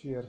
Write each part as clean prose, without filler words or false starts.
chair.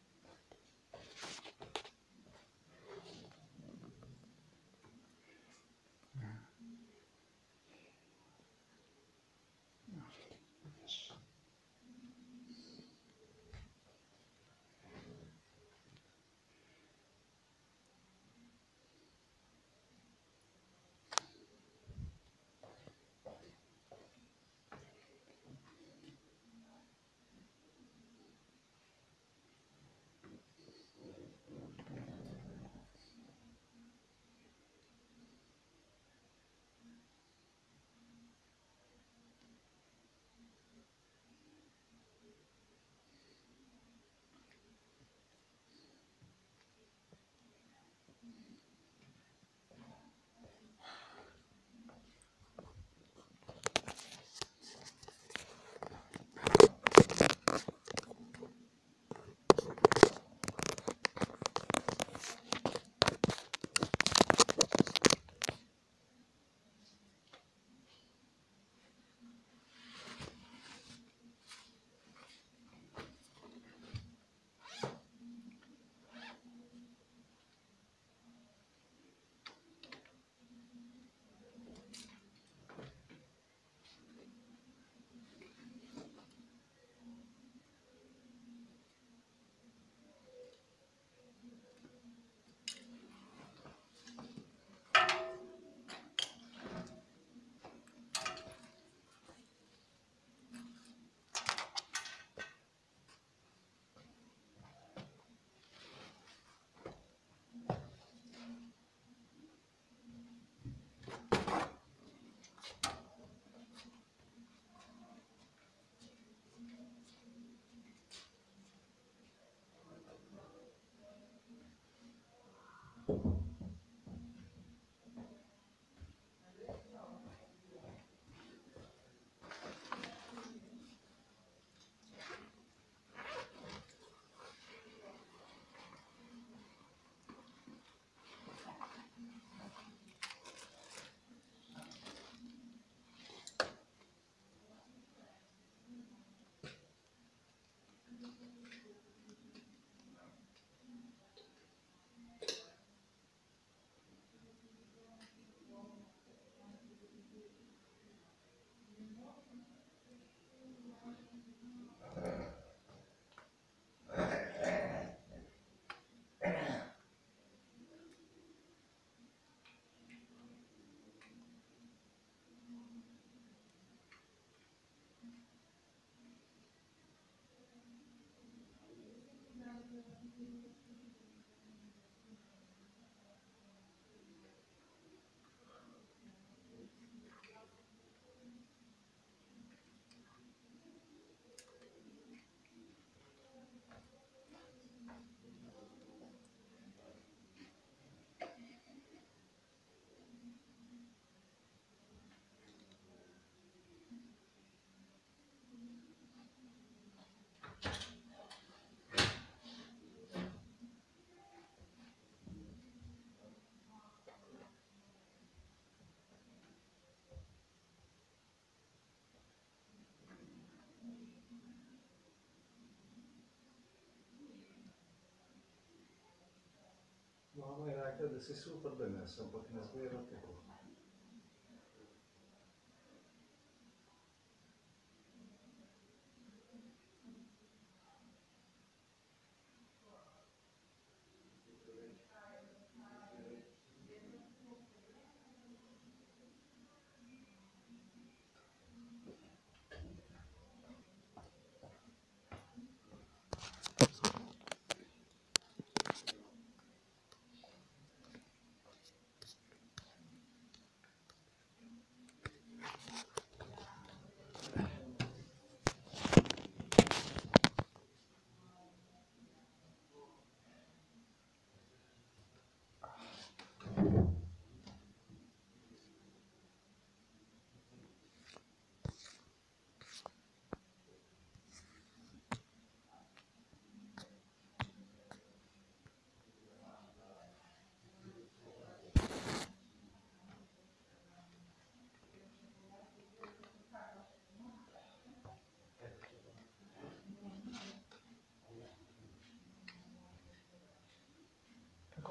No, ma era da si super bene, un po' che ne svero che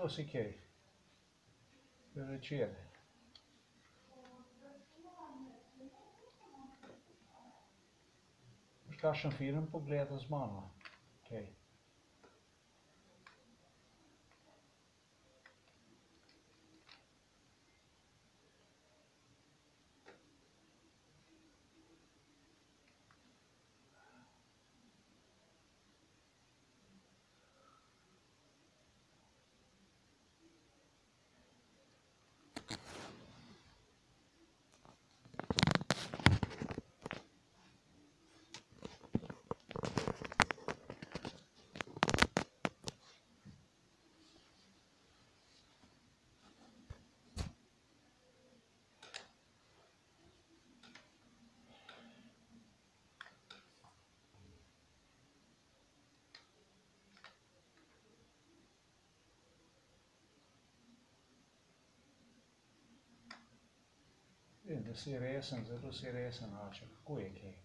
Kako si kaj? Večer. Boš kakšen film pogledal z mano? Kaj? Vem, da si resen, zelo si resen, oče. Kako je kaj?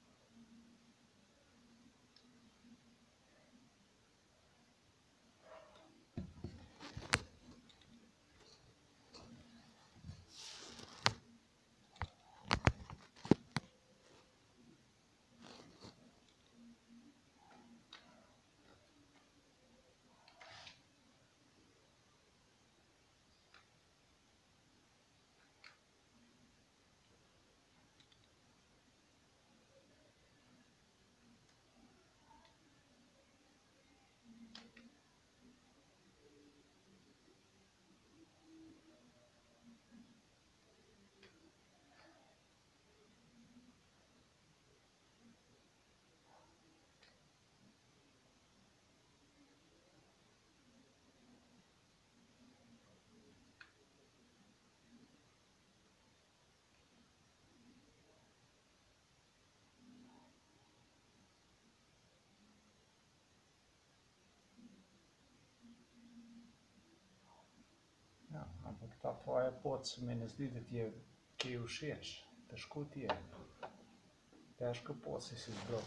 Ja, ampak ta tvoja pot se mi ne zdi, da ti je kaj všeč. Težko ti je. Težko pot si izbral.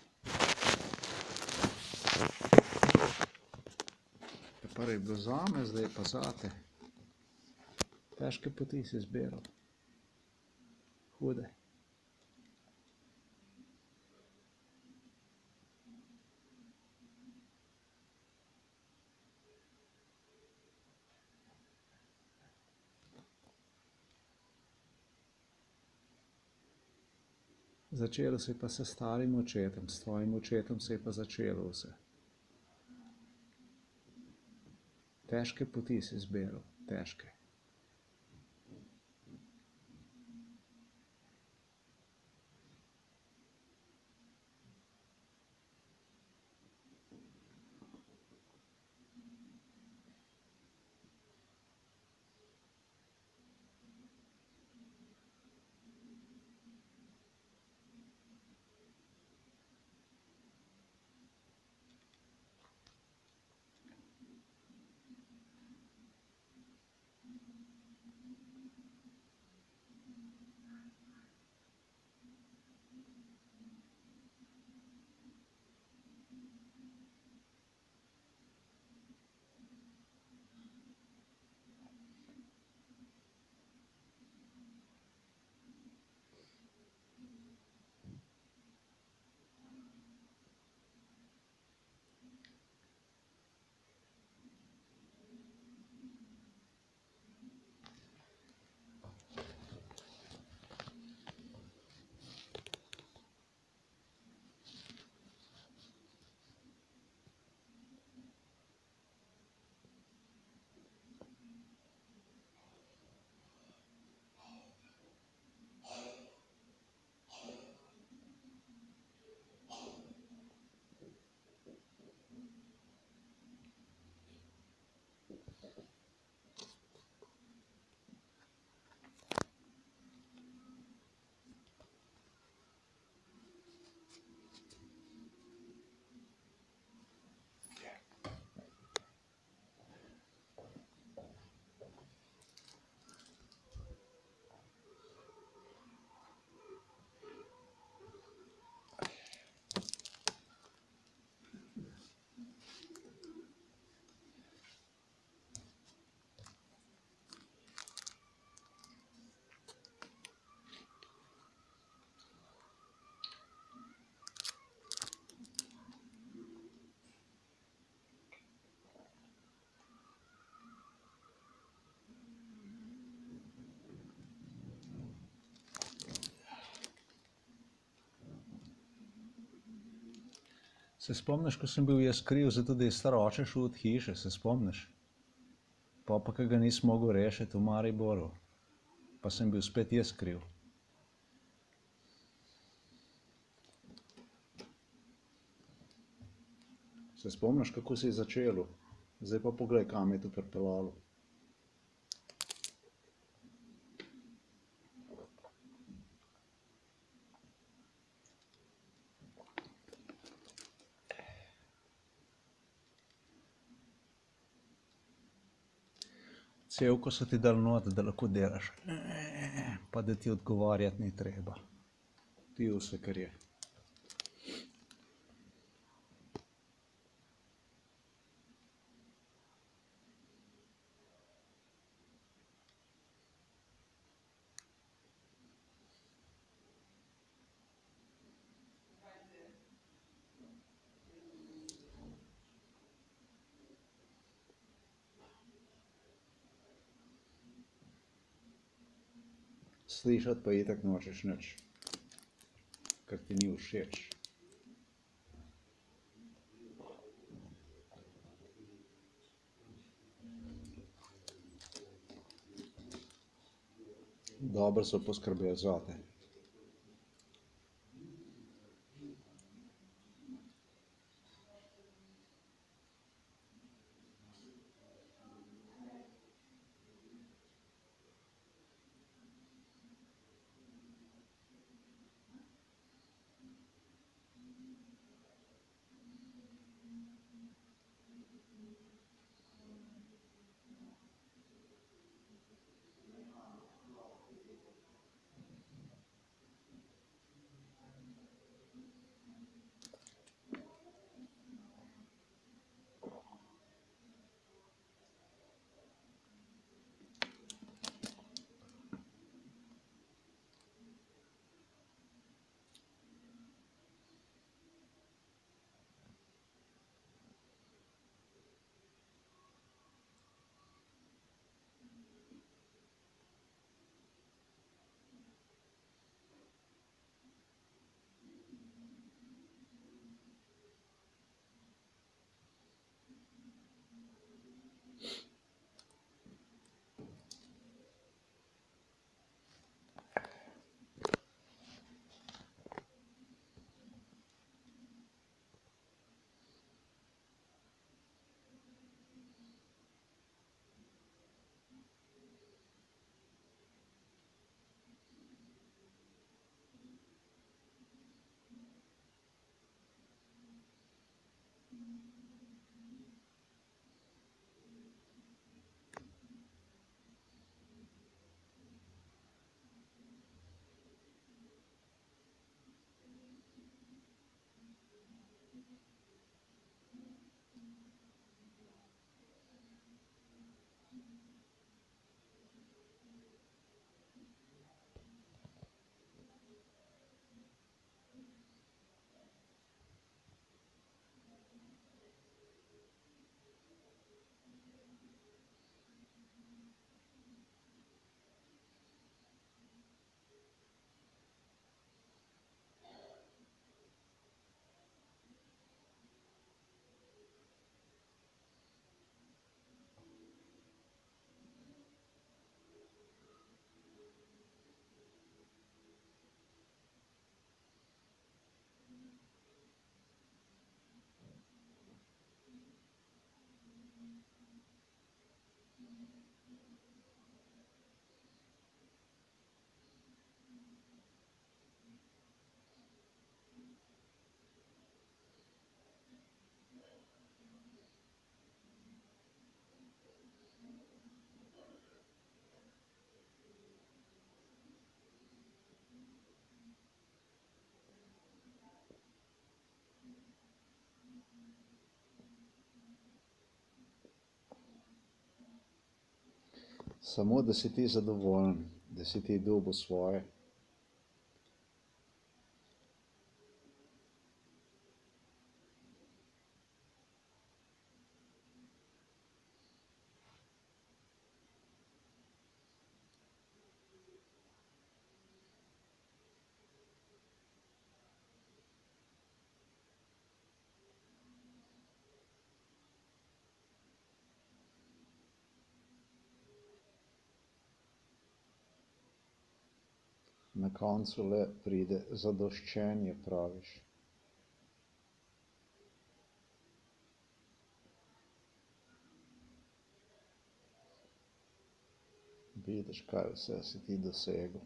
Prvi je bilo zame, zdaj pa zate. Težke poti si izbiral. Hude. Začelo se je pa s starim očetom, s tvojim očetom se je pa začelo vse. Težke poti si izbiral, težke. Se spomniš, ko sem bil jaz kriv, zato da je staroče šel od hiše, se spomniš? Pa ki ga nisem mogel rešiti v Mariboru, pa sem bil spet jaz kriv. Se spomniš, kako se je začelo? Zdaj pa poglej, kam je to pripeljalo. Cevko so ti dali not, da lahko delaš. Pa da ti odgovarjati ni treba. Ti vse, kar je. Slišati pa itak nočeš nič, ker ti ni všeč. Dobro so poskrbeli zate. Samo, da si ti zadovoljen, da si ti dobil svoje. Na koncu le pride zadoščenje, praviš. Vidiš, kaj vse si ti dosegel.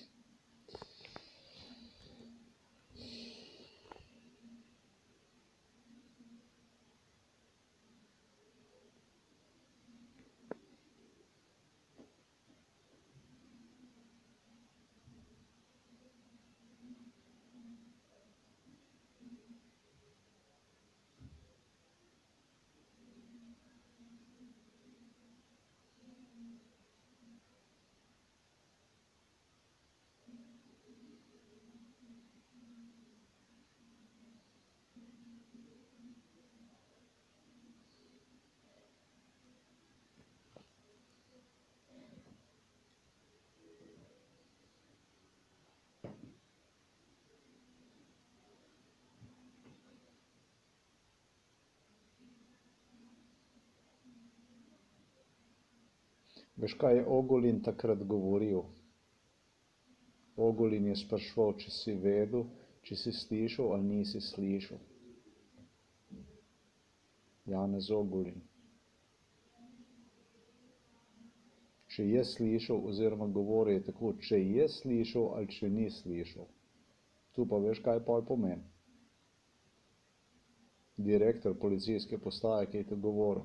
Veš, kaj je Ogulin takrat govoril? Ogulin je spraševal, če si vedel, če si slišal ali nisi slišal. Janez Ogulin. Če je slišal, oziroma govori je tako, če je slišal ali če ni slišal. Tu pa veš, kaj pol pomeni? Direktor policijske postaje, ki je to govoril.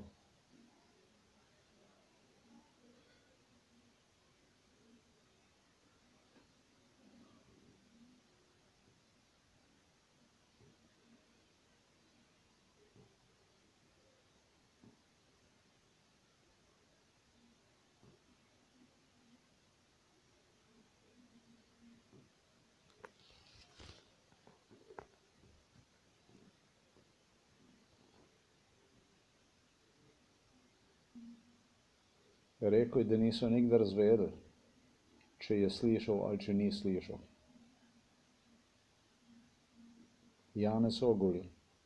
Rekel je, da niso nikdar izvedeli, če je slišal ali če ni slišal. Janez Ogulin.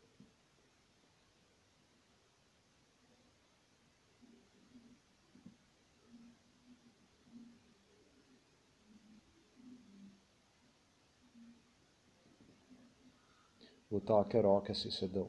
V take roke si sedel.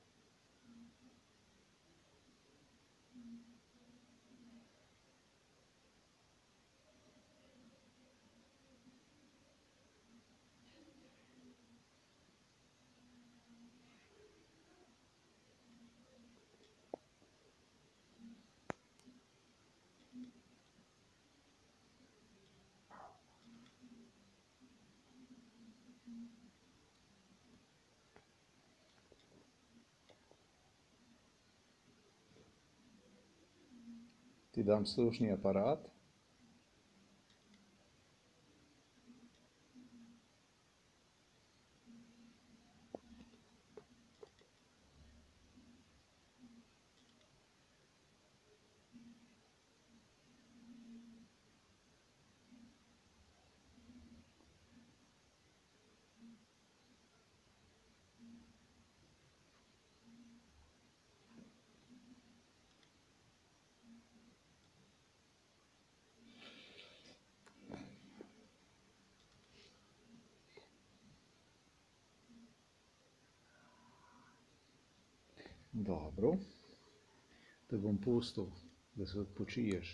Ti dam slušni aparat. Dobro, te bom pustil, da se odpočiješ.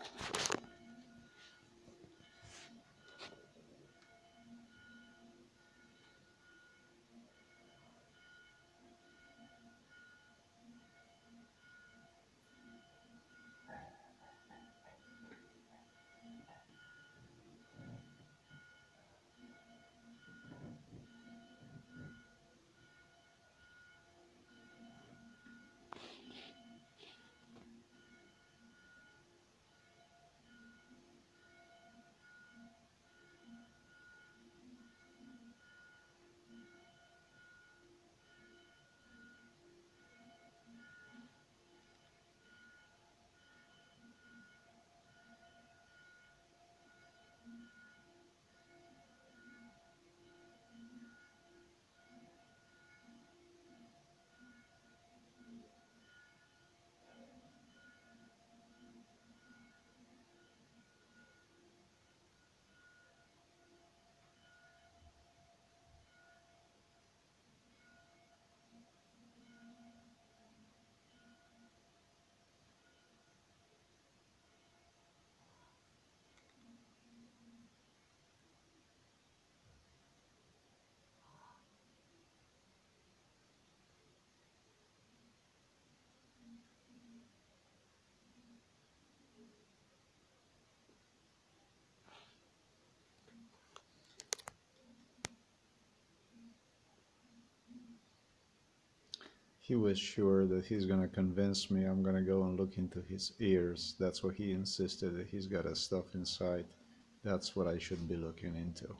He was sure that he's gonna convince me I'm gonna go and look into his ears. That's what he insisted, that he's got a stuff inside. That's what I should be looking into.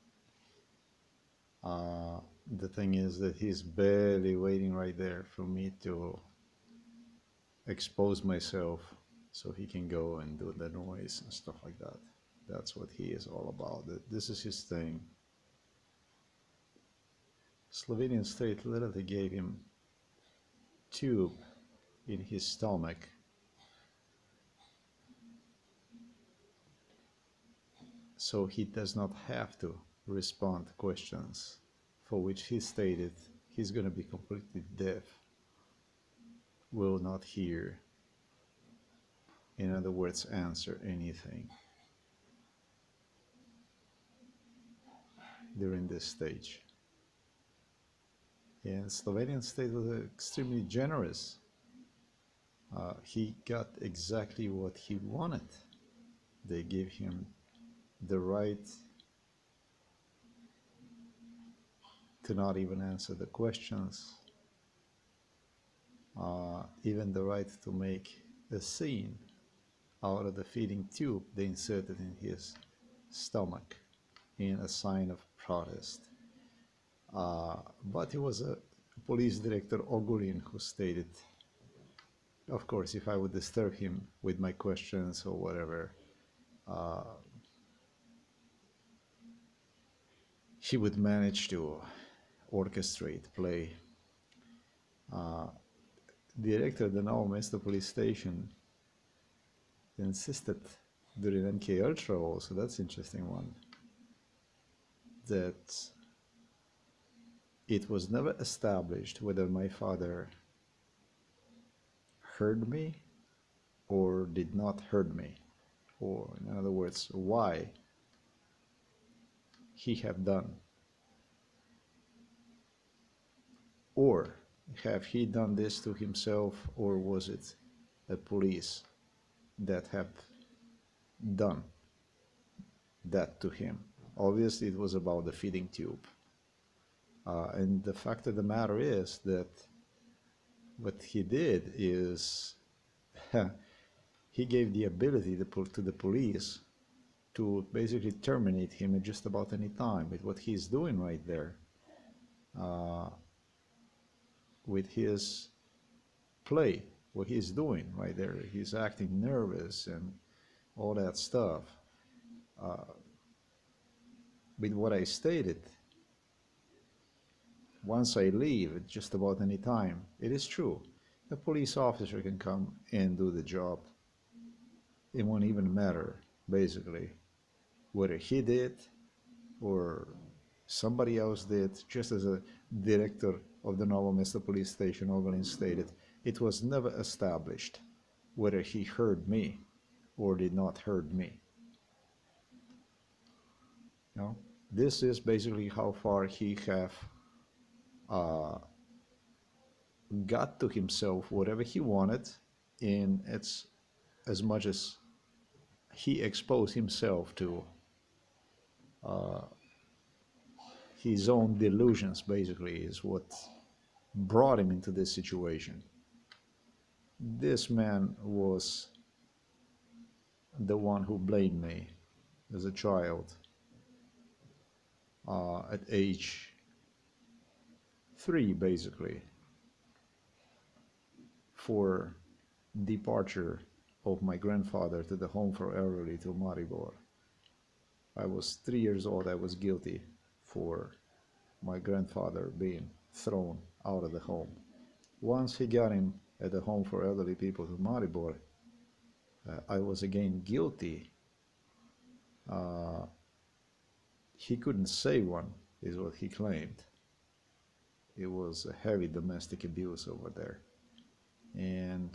The thing is that he's barely waiting right there for me to expose myself so he can go and do the noise and stuff like that. That's what he is all about. This is his thing. Slovenian state literally gave him tube in his stomach so he does not have to respond to questions for which he stated he's going to be completely deaf, will not hear, in other words, answer anything during this stage. And Slovenian state was extremely generous. He got exactly what he wanted. They gave him the right to not even answer the questions, even the right to make a scene out of the feeding tube they inserted in his stomach in a sign of protest. But it was a police director, Ogulin, who stated, of course, if I would disturb him with my questions or whatever, he would manage to orchestrate, play. The director of the now Mesto police station insisted during NK Ultra also, that's an interesting one, that it was never established whether my father heard me or did not heard me, or in other words, why he have done, or have he done this to himself, or was it the police that have done that to him. Obviously it was about the feeding tube. And the fact of the matter is that what he did is he gave the ability to the police to basically terminate him at just about any time with what he's doing right there, with his play, what he's doing right there. He's acting nervous and all that stuff. With what I stated, once I leave at just about any time, it is true, a police officer can come and do the job. It won't even matter, basically, whether he did or somebody else did. Just as a director of the Novo Mesto police station, Ogulin stated, it was never established whether he heard me or did not hurt me. You know, this is basically how far he have uh, got to himself whatever he wanted, and it's as much as he exposed himself to his own delusions, basically, is what brought him into this situation. This man was the one who blamed me as a child at age 3, basically, for departure of my grandfather to the home for elderly to Maribor. I was 3 years old. I was guilty for my grandfather being thrown out of the home. Once he got him at the home for elderly people to Maribor, I was again guilty. He couldn't say one, is what he claimed. It was a heavy domestic abuse over there. And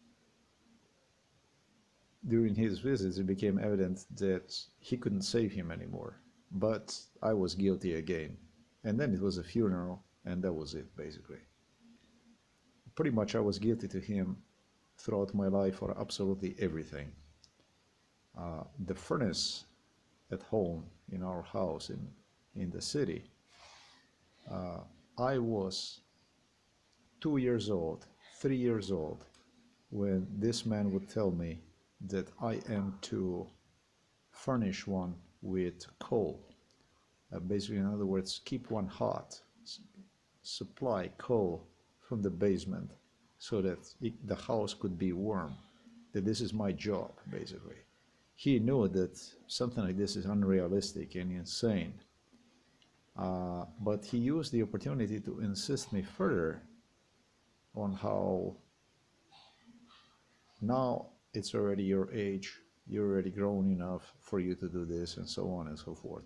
during his visits, it became evident that he couldn't save him anymore. But I was guilty again. And then it was a funeral, and that was it, basically. Pretty much I was guilty to him throughout my life for absolutely everything. The furnace at home in our house in the city, I was 2 years old, 3 years old, when this man would tell me that I am to furnish one with coal. Basically, in other words, keep one hot, supply coal from the basement so that the house could be warm. That this is my job, basically. He knew that something like this is unrealistic and insane. But he used the opportunity to insist me further on how now it's already your age, you're already grown enough for you to do this, and so on and so forth.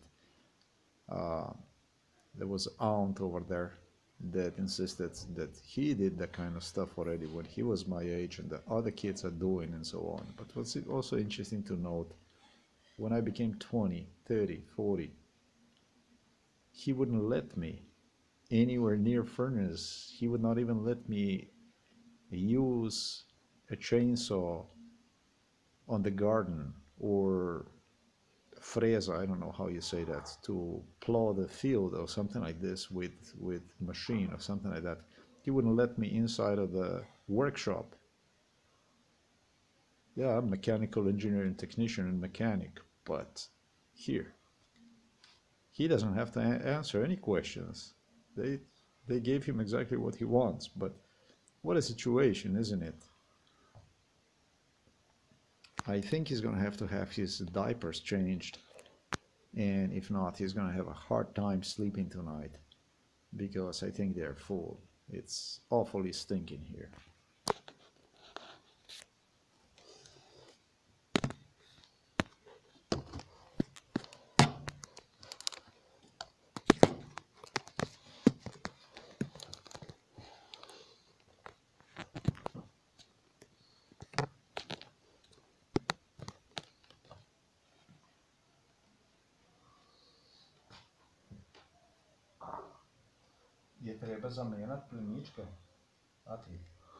There was an aunt over there that insisted that he did that kind of stuff already when he was my age and the other kids are doing and so on. But what's also interesting to note, when I became 20, 30, 40, he wouldn't let me anywhere near furnace. He would not even let me use a chainsaw on the garden or fresa, I don't know how you say that, to plow the field or something like this with machine or something like that. He wouldn't let me inside of the workshop. Yeah, I'm a mechanical engineering technician and mechanic, but here, he doesn't have to answer any questions. They gave him exactly what he wants, but what a situation, isn't it? I think he's going to have his diapers changed, and if not, he's going to have a hard time sleeping tonight, because I think they're full. It's awfully stinking here. Je treba zamenjati pleničke? Ati?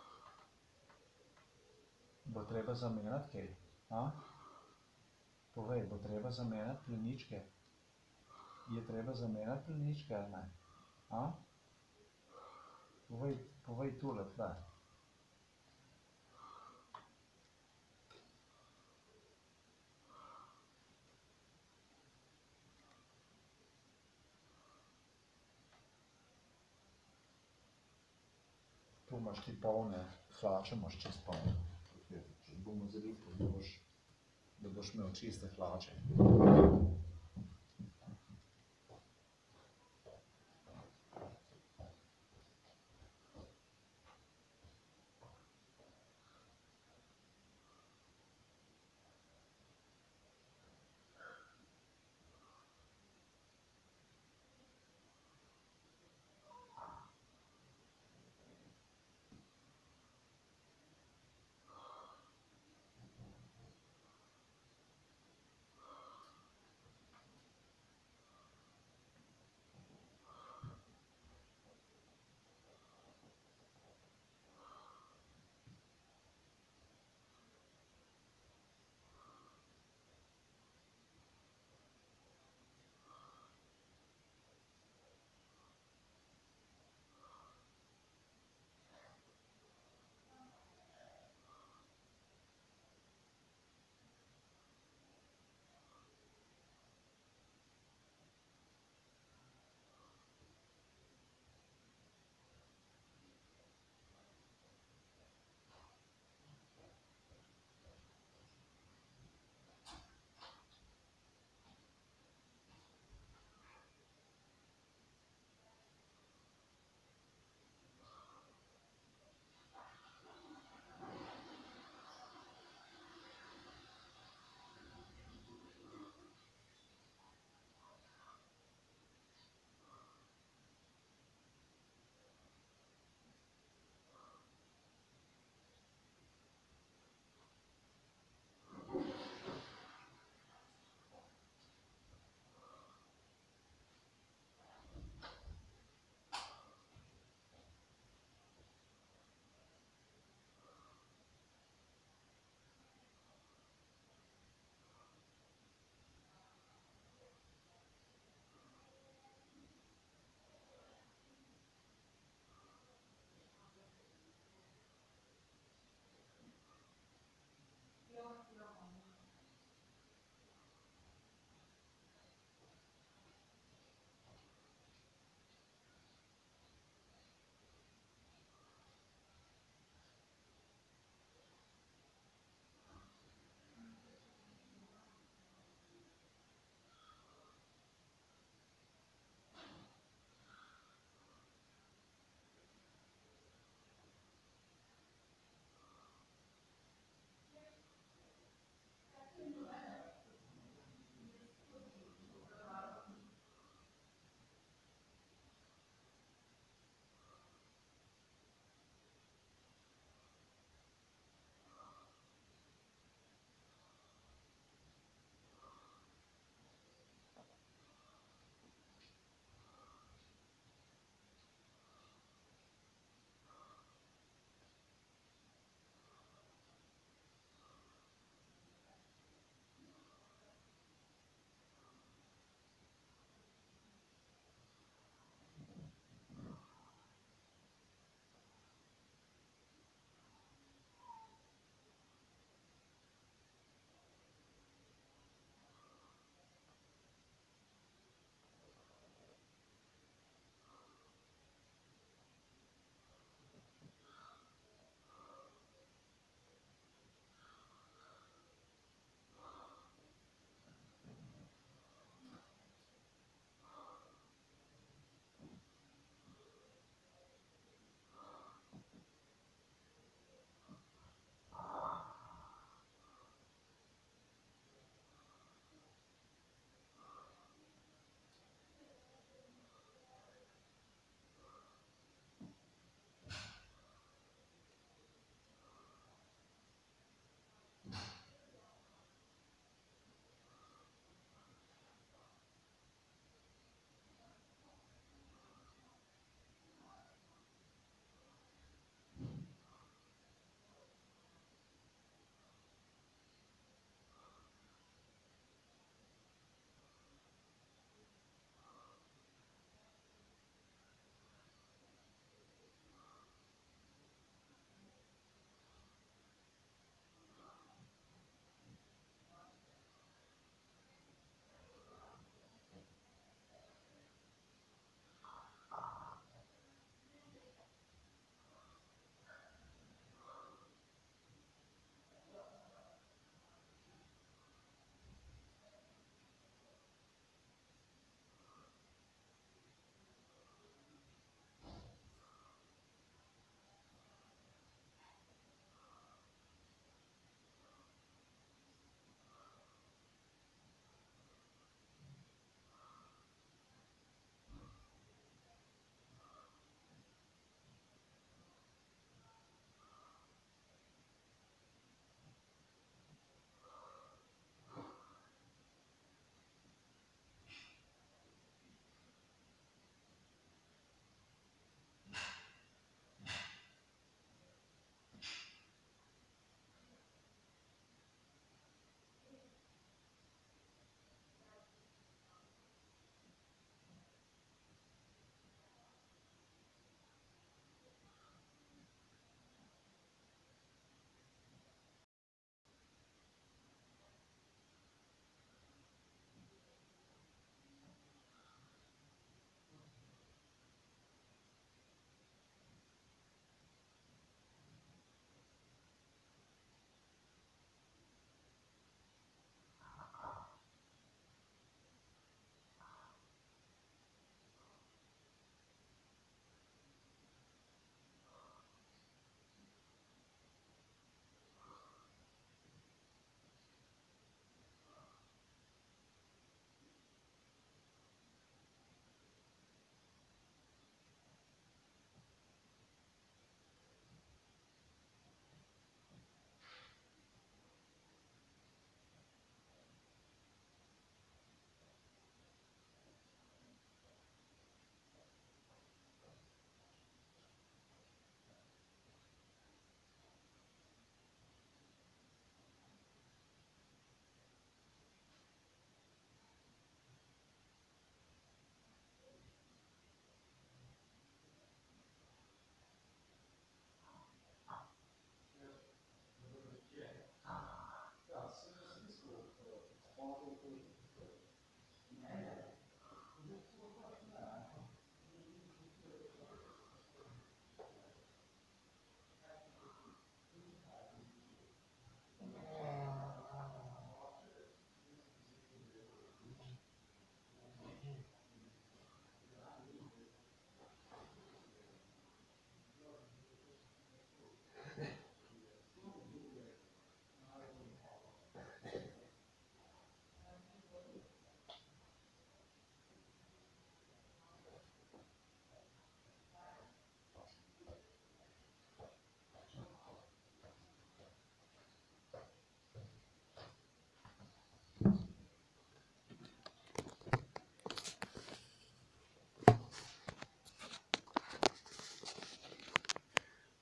Bo treba zamenjati kaj? A? Povej, bo treba zamenjati pleničke? Je treba zamenjati pleničke ali ne? A? Povej tule, tle. Tu imaš ti polne hlače, imaš čist polne. Če bomo zalipali, da boš imel čiste hlače.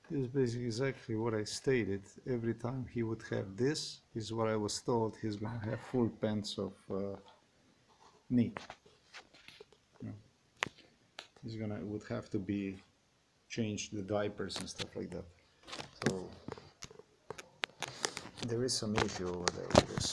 is basically exactly what I stated. Every time he would have this, is what I was told, he's gonna have full pants of knee. He's gonna would have to be change the diapers and stuff like that. So there is some issue over there with this.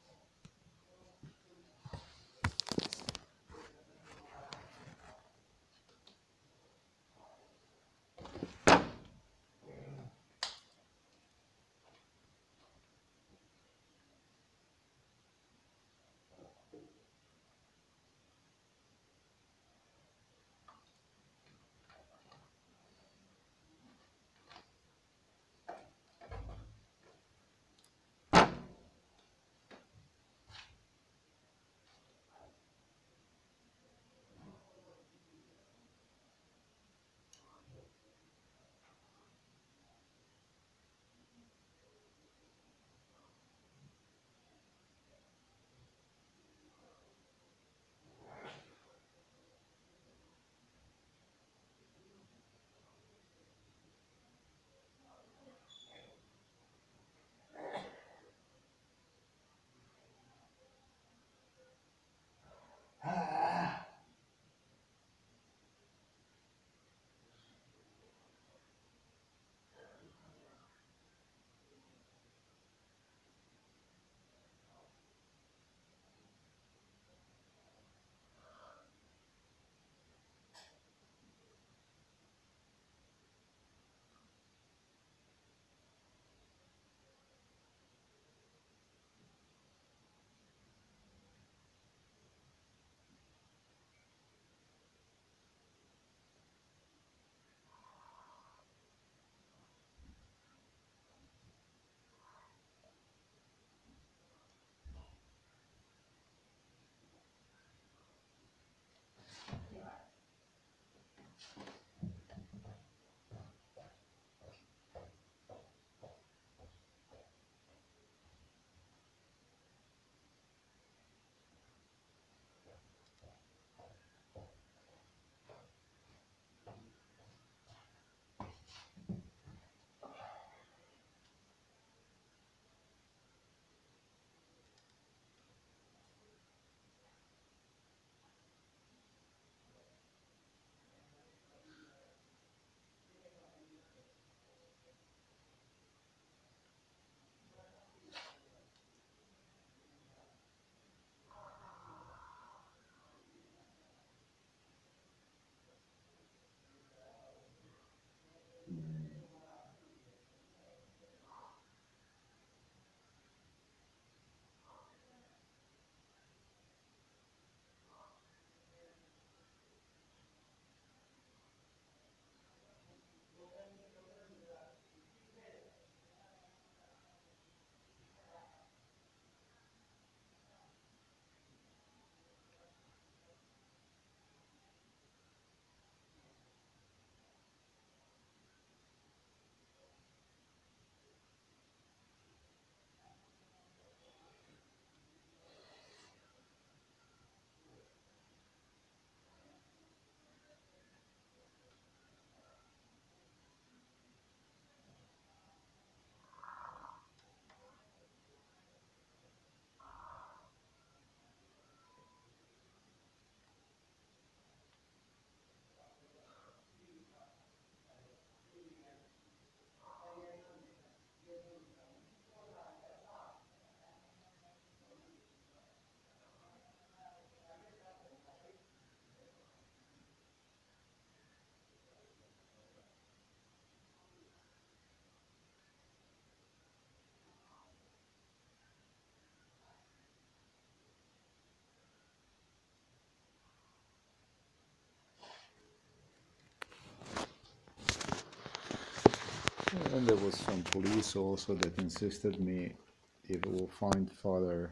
And there was some police also that insisted me if it will find father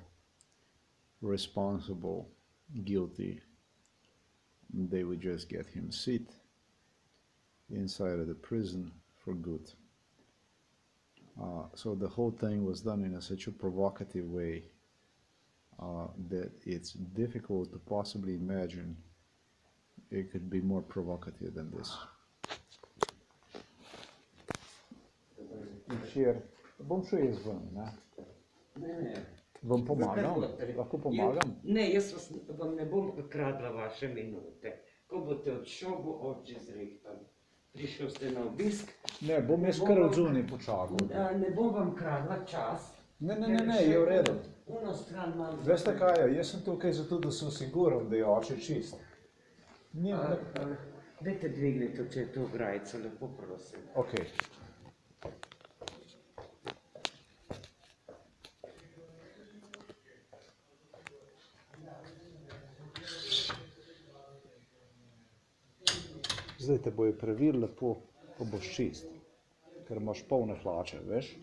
responsible, guilty, they would just get him sit inside of the prison for good. So the whole thing was done in such a provocative way that it's difficult to possibly imagine it could be more provocative than this. večer. Bom šel jaz ven, ne? Ne. Vam pomagam? Lahko pomagam? Ne, jaz vam ne bom kradla vaše minute. Ko boste odšel, bo oče zrihtan. Prišel ste na obisk. Ne, bom jaz kar odzunaj počakal. Ne bom vam kradla čas. Ne, je v redu. Uno stran imam. Veste kaj, jaz sem tukaj zato, da sem siguran, da je oče čist. Dajte dvignite, če je to grajco, lepo prosim. Ok. Zdaj te bojo previli lepo, ko boš čist, ker imaš polne hlače, veš?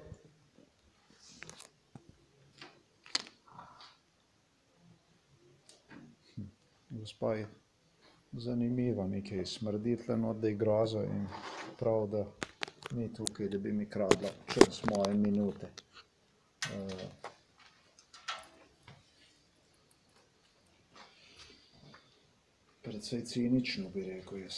Gospa je zanimiva, nekaj smrdi tle not, da je groza in prav, da ni tukaj, da bi mi kradla čas moje minute. Predvsej cinično bi rekel jaz.